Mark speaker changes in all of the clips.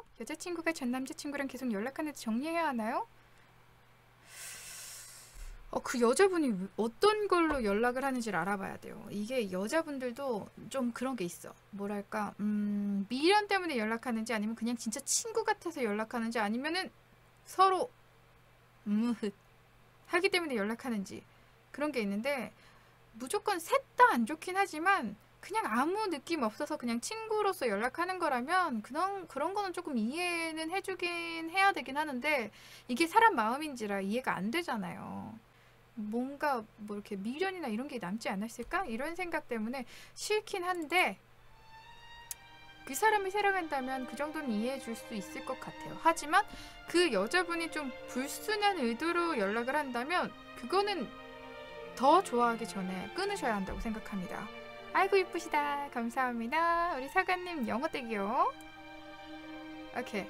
Speaker 1: 여자친구가 전 남자친구랑 계속 연락하는데 정리해야 하나요? 그 여자분이 어떤 걸로 연락을 하는지를 알아봐야 돼요. 이게 여자분들도 좀 그런 게 있어. 뭐랄까, 미련 때문에 연락하는지 아니면 그냥 진짜 친구 같아서 연락하는지 아니면은 서로 하기 때문에 연락하는지 그런 게 있는데 무조건 셋 다 안 좋긴 하지만 그냥 아무 느낌 없어서 그냥 친구로서 연락하는 거라면 그런 거는 조금 이해는 해주긴 해야 되긴 하는데 이게 사람 마음인지라 이해가 안 되잖아요. 뭔가 뭐 이렇게 미련이나 이런 게 남지 않았을까? 이런 생각 때문에 싫긴 한데 그 사람이 사랑한다면 그 정도는 이해해 줄 수 있을 것 같아요. 하지만 그 여자분이 좀 불순한 의도로 연락을 한다면 그거는 더 좋아하기 전에 끊으셔야 한다고 생각합니다. 아이고 이쁘시다. 감사합니다. 우리 사관님 영어 떼기요. 오케이.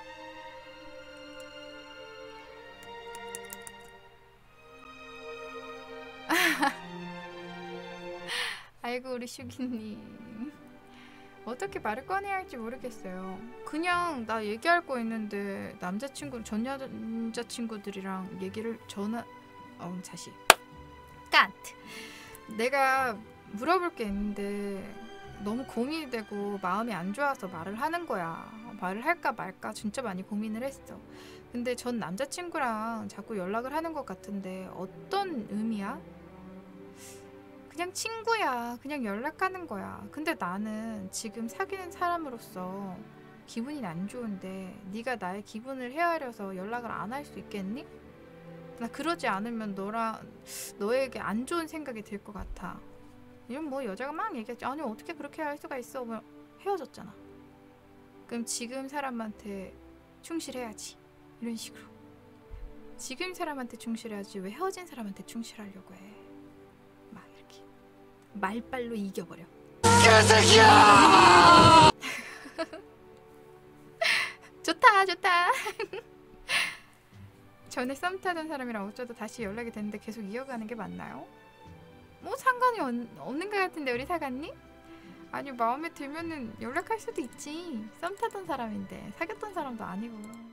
Speaker 1: 아이고 우리 슈기님 어떻게 말을 꺼내야 할지 모르겠어요. 그냥 나 얘기할 거 있는데 남자친구 전 남자친구들이랑 얘기를 자식 깐트 내가 물어볼 게 있는데 너무 고민이 되고 마음이 안 좋아서 말을 하는 거야. 말을 할까 말까 진짜 많이 고민을 했어. 근데 전 남자친구랑 자꾸 연락을 하는 것 같은데 어떤 의미야? 그냥 친구야. 그냥 연락하는 거야. 근데 나는 지금 사귀는 사람으로서 기분이 안 좋은데 네가 나의 기분을 헤아려서 연락을 안 할 수 있겠니? 나 그러지 않으면 너에게 안 좋은 생각이 들 것 같아. 이런 뭐 여자가 막 얘기하지. 아니 어떻게 그렇게 할 수가 있어. 뭐 헤어졌잖아. 그럼 지금 사람한테 충실해야지. 이런 식으로. 지금 사람한테 충실해야지 왜 헤어진 사람한테 충실하려고 해. 막 이렇게 말빨로 이겨버려. 개새끼야! 좋다 좋다. 전에 썸 타던 사람이랑 어쩌다 다시 연락이 됐는데 계속 이어가는 게 맞나요? 뭐 상관이 없는 것 같은데 우리 사관님? 아니 마음에 들면은 연락할 수도 있지. 썸 타던 사람인데 사귀었던 사람도 아니고.